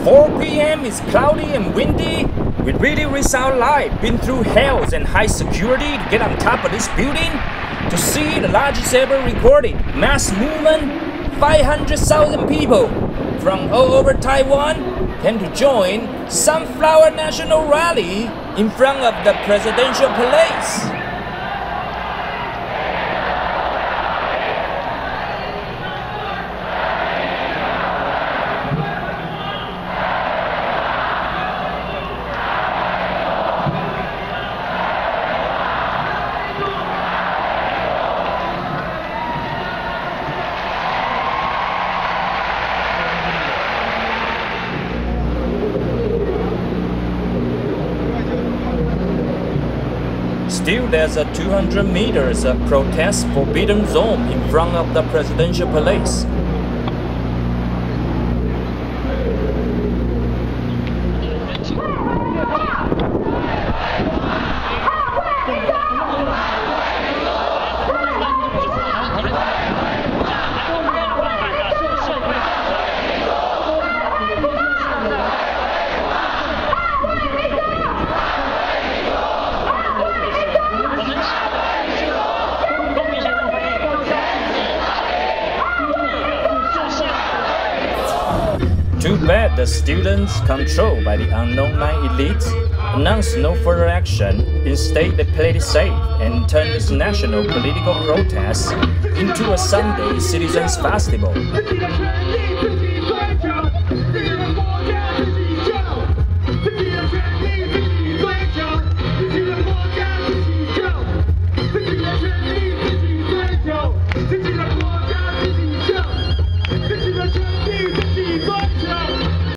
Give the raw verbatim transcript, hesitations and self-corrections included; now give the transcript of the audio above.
four p m it's cloudy and windy. We really risk our life, been through hells and high security to get on top of this building to see the largest ever recorded mass movement. five hundred thousand people from all over Taiwan came to join Sunflower National Rally in front of the Presidential Palace. Still, there's a two hundred meters of protest forbidden zone in front of the Presidential Palace. Too bad the students, controlled by the unknown nine elites, announced no further action. Instead, they played it safe and turned this national political protest into a Sunday citizens festival.